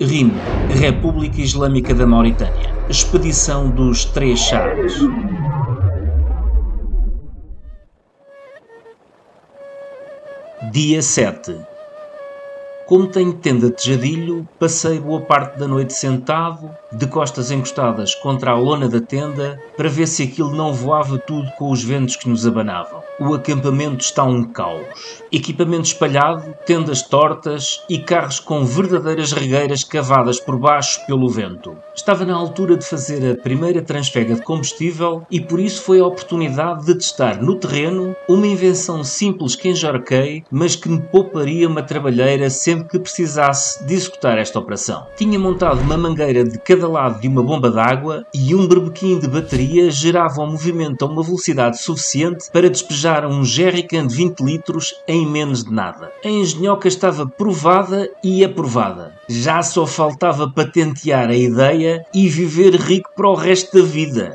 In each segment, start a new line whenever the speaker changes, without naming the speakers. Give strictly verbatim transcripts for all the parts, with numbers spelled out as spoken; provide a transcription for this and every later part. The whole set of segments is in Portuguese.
R I M, República Islâmica da Mauritânia. Expedição dos Três Chaves. Dia sete. Como tenho tenda de jadilho, passei boa parte da noite sentado, de costas encostadas contra a lona da tenda, para ver se aquilo não voava tudo com os ventos que nos abanavam. O acampamento está um caos. Equipamento espalhado, tendas tortas e carros com verdadeiras regueiras cavadas por baixo pelo vento. Estava na altura de fazer a primeira transfega de combustível e por isso foi a oportunidade de testar no terreno uma invenção simples que enjorquei, mas que me pouparia uma trabalheira sempre que precisasse de executar esta operação. Tinha montado uma mangueira de cada lado de uma bomba d'água e um berbequim de bateria gerava o movimento a uma velocidade suficiente para despejar um jerrycan de vinte litros em menos de nada. A engenhoca estava provada e aprovada. Já só faltava patentear a ideia e viver rico para o resto da vida.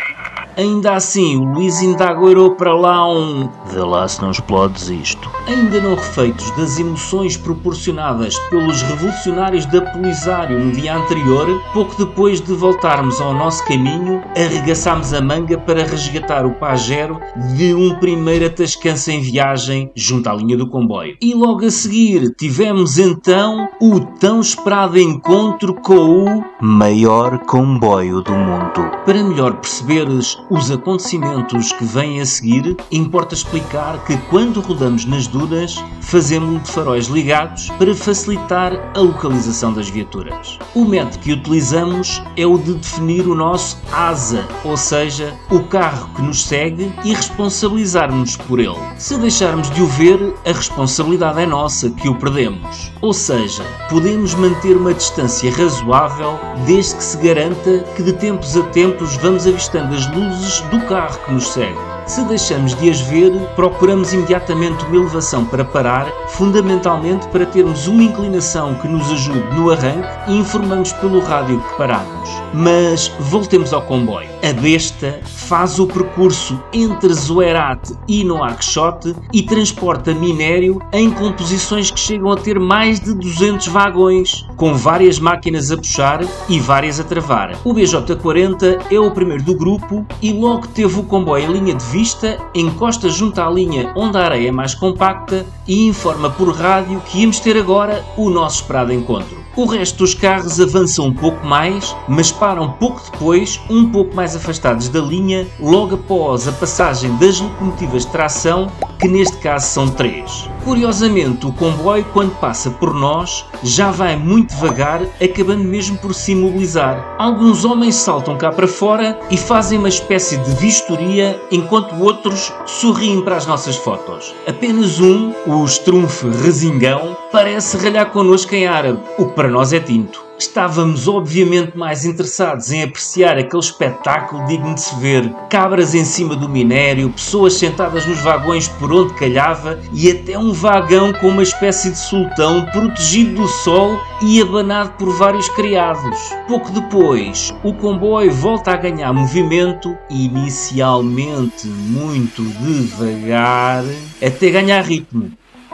Ainda assim, o Luís indagoirou para lá um "vê lá se não explodes isto". Ainda não refeitos das emoções proporcionadas pelos revolucionários da Polisário no dia anterior, pouco depois de voltarmos ao nosso caminho, arregaçámos a manga para resgatar o pajero de um primeiro atascança em viagem junto à linha do comboio. E logo a seguir tivemos então o tão esperado encontro com o maior comboio do mundo. Para melhor perceberes os acontecimentos que vêm a seguir, importa explicar que quando rodamos nas dunas, fazemos-lo de faróis ligados para facilitar a localização das viaturas. O método que utilizamos é o de definir o nosso asa, ou seja, o carro que nos segue, e responsabilizarmos por ele. Se deixarmos de o ver, a responsabilidade é nossa que o perdemos. Ou seja, podemos manter uma distância razoável desde que se garanta que de tempos a tempos vamos avistando as luzes do carro que nos segue. Se deixamos de as ver, procuramos imediatamente uma elevação para parar, fundamentalmente para termos uma inclinação que nos ajude no arranque e informamos pelo rádio que paramos. Mas voltemos ao comboio. A besta faz o percurso entre Zoerate e Nouakchott e transporta minério em composições que chegam a ter mais de duzentos vagões, com várias máquinas a puxar e várias a travar. O B J quarenta é o primeiro do grupo e logo teve o comboio em linha de vista, encosta junto à linha onde a areia é mais compacta e informa por rádio que íamos ter agora o nosso esperado encontro. O resto dos carros avançam um pouco mais, mas param pouco depois, um pouco mais afastados da linha, logo após a passagem das locomotivas de tração, que neste caso são três. Curiosamente, o comboio, quando passa por nós, já vai muito devagar, acabando mesmo por se imobilizar. Alguns homens saltam cá para fora e fazem uma espécie de vistoria, enquanto outros sorriem para as nossas fotos. Apenas um, o Strumpf Resingão, parece ralhar connosco em árabe, o que para nós é tinto. Estávamos obviamente mais interessados em apreciar aquele espetáculo digno de se ver. Cabras em cima do minério, pessoas sentadas nos vagões por onde calhava e até um vagão com uma espécie de sultão protegido do sol e abanado por vários criados. Pouco depois, o comboio volta a ganhar movimento, inicialmente muito devagar, até ganhar ritmo.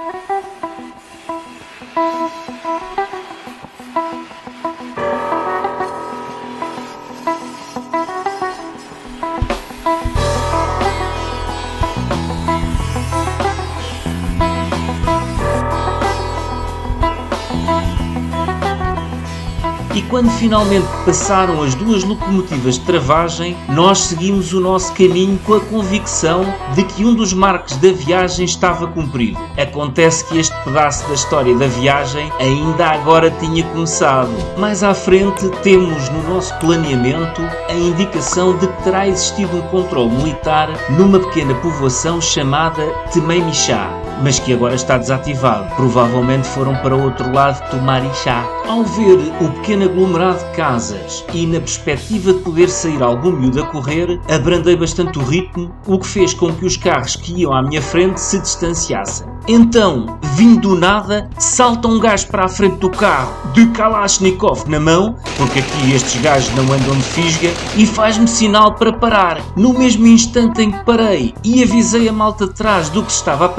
E quando finalmente passaram as duas locomotivas de travagem, nós seguimos o nosso caminho com a convicção de que um dos marcos da viagem estava cumprido. Acontece que este pedaço da história da viagem ainda agora tinha começado. Mais à frente temos no nosso planeamento a indicação de que terá existido um controle militar numa pequena povoação chamada Tememichá, mas que agora está desativado. Provavelmente foram para o outro lado tomar chá. Ao ver o pequeno aglomerado de casas e na perspectiva de poder sair algum miúdo a correr, abrandei bastante o ritmo, o que fez com que os carros que iam à minha frente se distanciassem. Então, vindo do nada, salta um gajo para a frente do carro, de Kalashnikov na mão, porque aqui estes gajos não andam de fisga, e faz-me sinal para parar. No mesmo instante em que parei e avisei a malta de trás do que se estava a passar,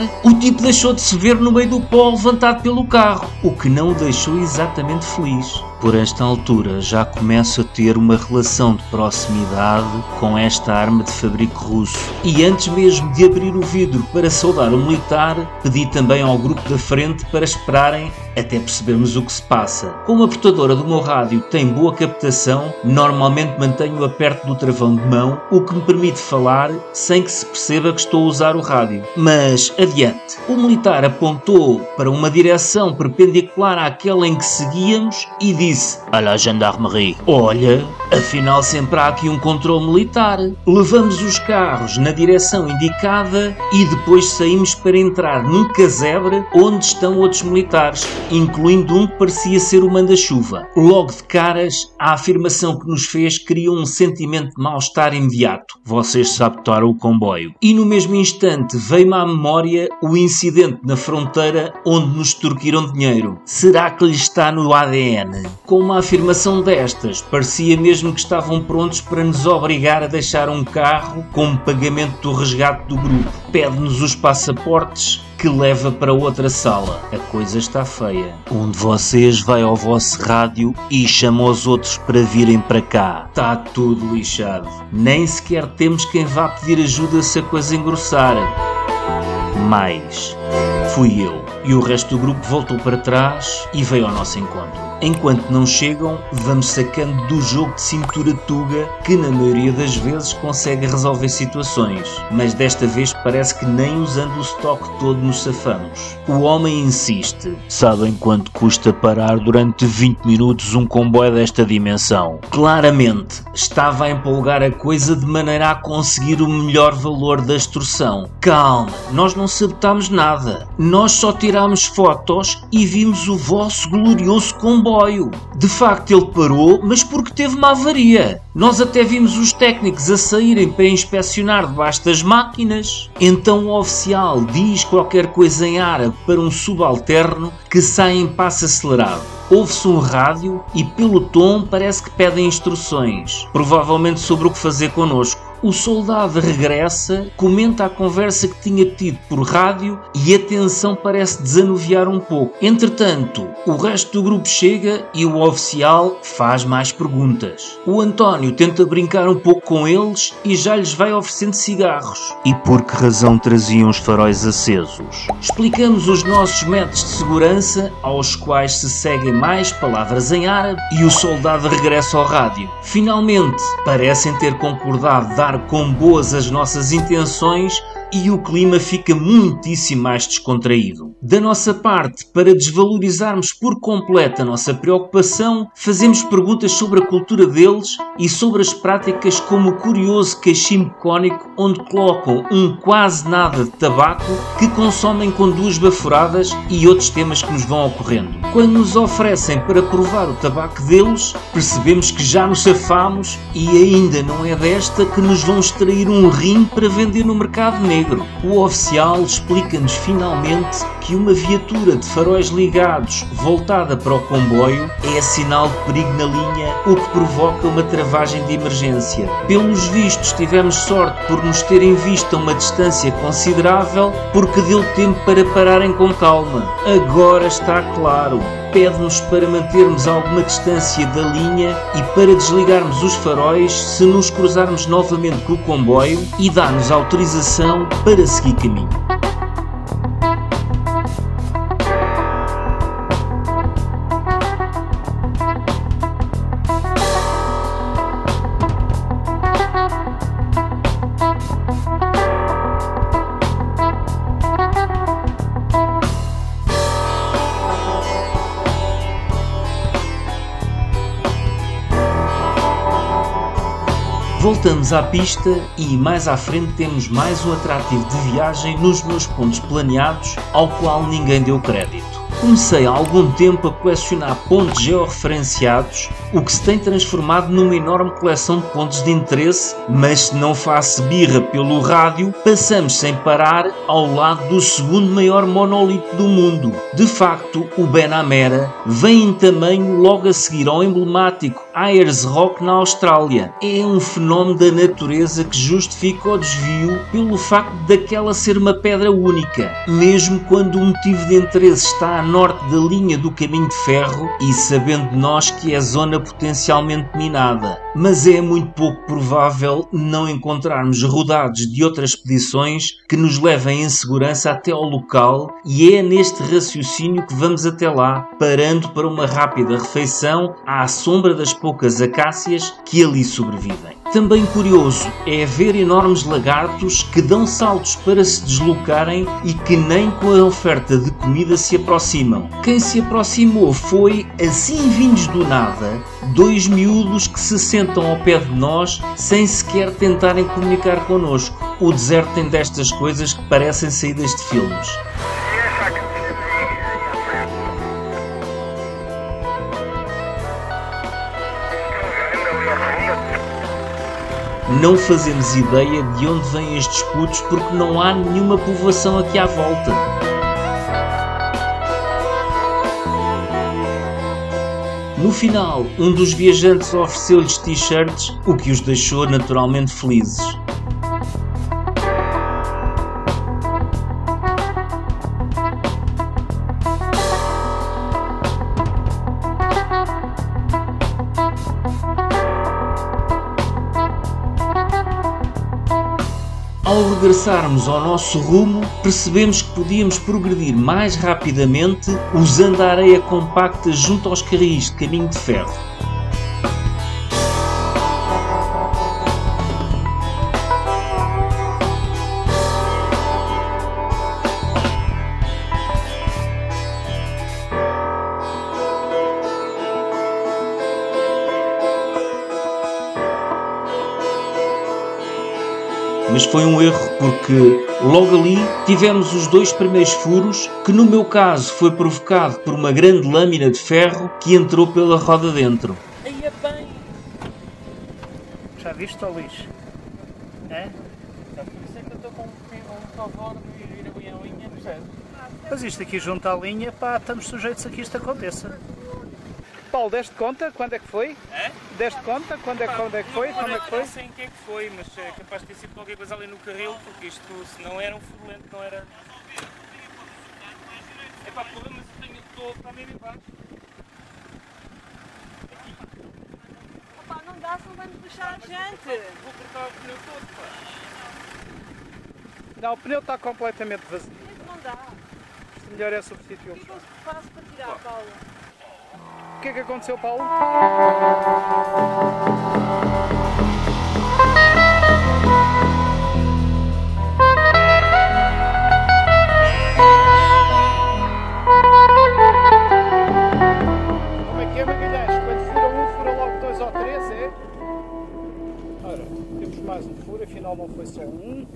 o tipo deixou de se ver no meio do pó levantado pelo carro, o que não o deixou exatamente feliz. Por esta altura já começo a ter uma relação de proximidade com esta arma de fabrico russo e antes mesmo de abrir o vidro para saudar o militar, pedi também ao grupo da frente para esperarem até percebermos o que se passa. Como a portadora do meu rádio tem boa captação, normalmente mantenho-a perto do travão de mão, o que me permite falar sem que se perceba que estou a usar o rádio. Mas adiante. O militar apontou para uma direção perpendicular àquela em que seguíamos e disse: "À la gendarmerie." Olha, afinal sempre há aqui um controle militar. Levamos os carros na direção indicada e depois saímos para entrar num casebre onde estão outros militares, incluindo um que parecia ser o manda-chuva. Logo de caras, a afirmação que nos fez criou um sentimento de mal-estar imediato. Vocês sabotaram o comboio. E no mesmo instante veio-me à memória o incidente na fronteira onde nos extorquiram dinheiro. Será que lhe está no A D N? Com uma afirmação destas, parecia mesmo que estavam prontos para nos obrigar a deixar um carro como pagamento do resgate do grupo. Pede-nos os passaportes que leva para outra sala. A coisa está feia. Um de vocês vai ao vosso rádio e chama os outros para virem para cá. Está tudo lixado. Nem sequer temos quem vá pedir ajuda se a coisa engrossar. Mas fui eu. E o resto do grupo voltou para trás e veio ao nosso encontro. Enquanto não chegam, vamos sacando do jogo de cintura-tuga que na maioria das vezes consegue resolver situações, mas desta vez parece que nem usando o estoque todo nos safamos. O homem insiste. Sabem quanto custa parar durante vinte minutos um comboio desta dimensão? Claramente, estava a empolgar a coisa de maneira a conseguir o melhor valor da extorsão. Calma, nós não sabotámos nada. Nós só tirámos fotos e vimos o vosso glorioso comboio. De facto ele parou, mas porque teve uma avaria. Nós até vimos os técnicos a saírem para inspecionar debaixo das máquinas. Então o oficial diz qualquer coisa em árabe para um subalterno que sai em passo acelerado. Ouve-se um rádio e pelo tom parece que pedem instruções, provavelmente sobre o que fazer connosco. O soldado regressa, comenta a conversa que tinha tido por rádio e a tensão parece desanuviar um pouco. Entretanto, o resto do grupo chega e o oficial faz mais perguntas. O António tenta brincar um pouco com eles e já lhes vai oferecendo cigarros. E por que razão traziam os faróis acesos? Explicamos os nossos métodos de segurança, aos quais se seguem mais palavras em árabe, e o soldado regressa ao rádio. Finalmente, parecem ter concordado dar com boas as nossas intenções e o clima fica muitíssimo mais descontraído. Da nossa parte, para desvalorizarmos por completo a nossa preocupação, fazemos perguntas sobre a cultura deles e sobre as práticas como o curioso cachimbo cónico onde colocam um quase nada de tabaco que consomem com duas baforadas e outros temas que nos vão ocorrendo. Quando nos oferecem para provar o tabaco deles, percebemos que já nos safamos e ainda não é desta que nos vão extrair um rim para vender no mercado negro. O oficial explica-nos finalmente que uma viatura de faróis ligados voltada para o comboio é sinal de perigo na linha, o que provoca uma travagem de emergência. Pelos vistos tivemos sorte por nos terem visto a uma distância considerável, porque deu tempo para pararem com calma. Agora está claro. Pede-nos para mantermos alguma distância da linha e para desligarmos os faróis se nos cruzarmos novamente com o comboio e dá-nos autorização para seguir caminho. Voltamos à pista e mais à frente temos mais um atrativo de viagem nos meus pontos planeados, ao qual ninguém deu crédito. Comecei há algum tempo a colecionar pontos georreferenciados, o que se tem transformado numa enorme coleção de pontos de interesse, mas se não faço birra pelo rádio, passamos sem parar ao lado do segundo maior monolito do mundo. De facto, o Benamera vem em tamanho logo a seguir ao emblemático Ayers Rock na Austrália. É um fenómeno da natureza que justifica o desvio pelo facto daquela ser uma pedra única, mesmo quando o motivo de interesse está a norte da linha do caminho de ferro e sabendo nós que é zona potencialmente minada. Mas é muito pouco provável não encontrarmos rodados de outras expedições que nos levem em segurança até ao local, e é neste raciocínio que vamos até lá, parando para uma rápida refeição à sombra das poucas acácias que ali sobrevivem. Também curioso é ver enormes lagartos que dão saltos para se deslocarem e que nem com a oferta de comida se aproximam. Quem se aproximou foi, assim vindos do nada, dois miúdos que se sentam ao pé de nós sem sequer tentarem comunicar connosco. O deserto tem destas coisas que parecem saídas de filmes. Não fazemos ideia de onde vêm estes putos porque não há nenhuma povoação aqui à volta. No final, um dos viajantes ofereceu-lhes t-shirts, o que os deixou naturalmente felizes. Ao regressarmos ao nosso rumo, percebemos que podíamos progredir mais rapidamente usando a areia compacta junto aos carris de caminho de ferro. Mas foi um erro porque logo ali tivemos os dois primeiros furos, que no meu caso foi provocado por uma grande lâmina de ferro que entrou pela roda dentro.
Aí é bem! Já viste o lixo? É? Por isso é que eu estou com um favor de ir a linha a linha, percebe? Mas isto aqui junto à linha, pá, estamos sujeitos a que isto aconteça. Paulo, deste conta? Quando é que foi? É? Deste conta? Quando é, quando é que foi? Como é que foi?
Não sei em que é que foi, mas é capaz de ter sido qualquer coisa ali no carril, porque isto, se não era um furulento, não era... É pá, porra, mas eu tenho... estou para mesmo em baixo.
Opa, não dá, senão vai-me puxar a gente.
Vou cortar o pneu todo, pá.
Não, o pneu está completamente vazio.
Isso não dá.
Isto melhor é substituir.
O que é que eu faço para tirar, Paulo?
O que é que aconteceu, Paulo? Como é que é, Magalhães? Quando fura um, fura logo dois ou três, é? Ora, temos mais um furo, afinal não foi só um.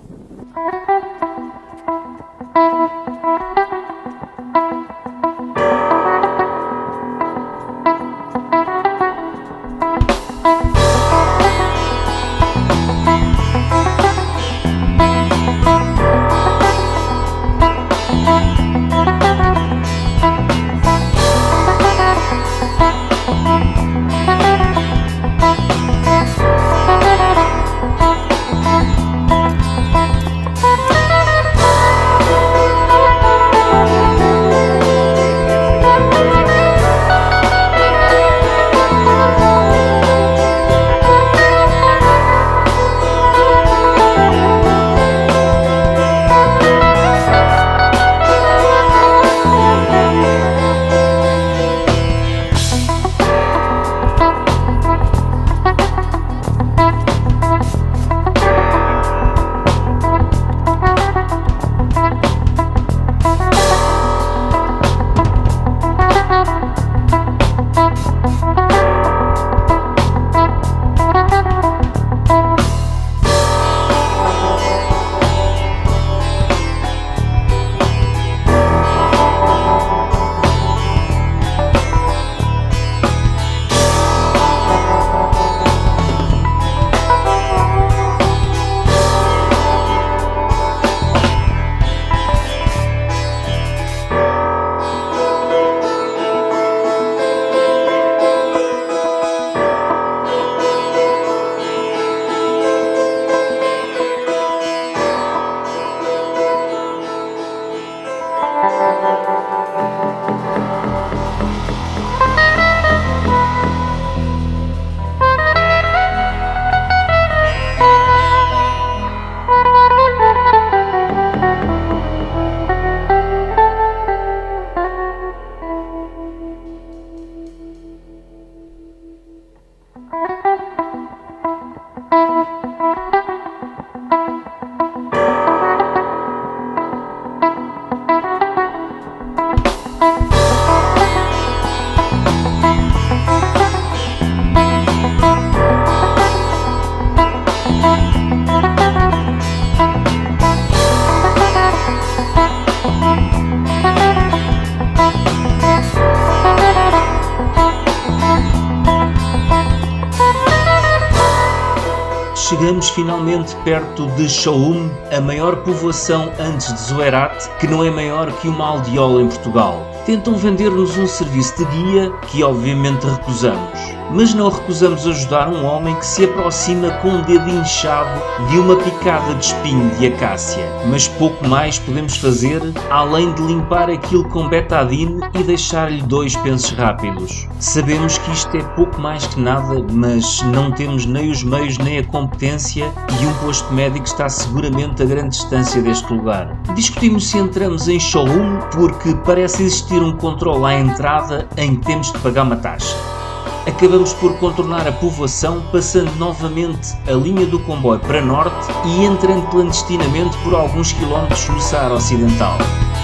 Chegamos finalmente perto de Shoum, a maior povoação antes de Zoerat, que não é maior que uma aldeola em Portugal. Tentam vender-nos um serviço de guia, que obviamente recusamos. Mas não recusamos ajudar um homem que se aproxima com um dedo inchado de uma picada de espinho de acácia. Mas pouco mais podemos fazer, além de limpar aquilo com betadine e deixar-lhe dois pensos rápidos. Sabemos que isto é pouco mais que nada, mas não temos nem os meios nem a competência e um posto médico está seguramente a grande distância deste lugar. Discutimos se entramos em Shoum porque parece existir um controle à entrada em que temos de pagar uma taxa. Acabamos por contornar a povoação, passando novamente a linha do comboio para norte e entrando clandestinamente por alguns quilómetros no Saara Ocidental.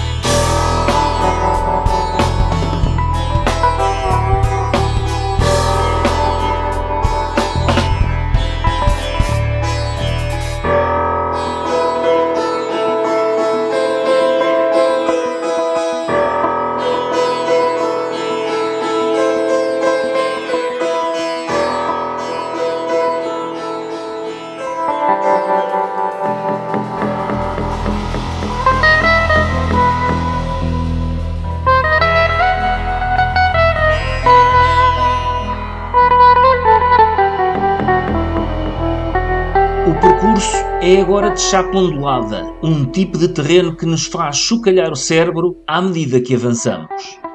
O percurso é agora de chapa ondulada, um tipo de terreno que nos faz chocalhar o cérebro à medida que avançamos.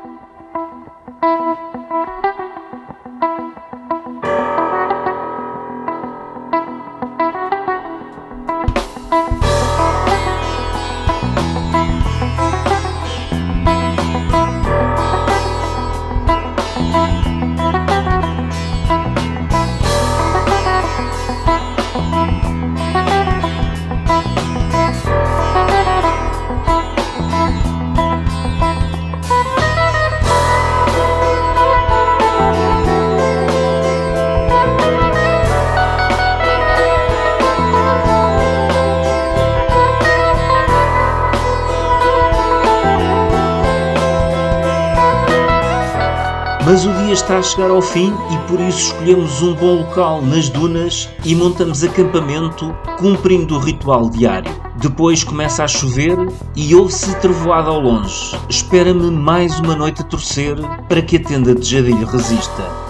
Mas o dia está a chegar ao fim e por isso escolhemos um bom local nas dunas e montamos acampamento, cumprindo o ritual diário. Depois começa a chover e ouve-se trevoada ao longe. Espera-me mais uma noite a torcer para que a tenda de Jadilho resista.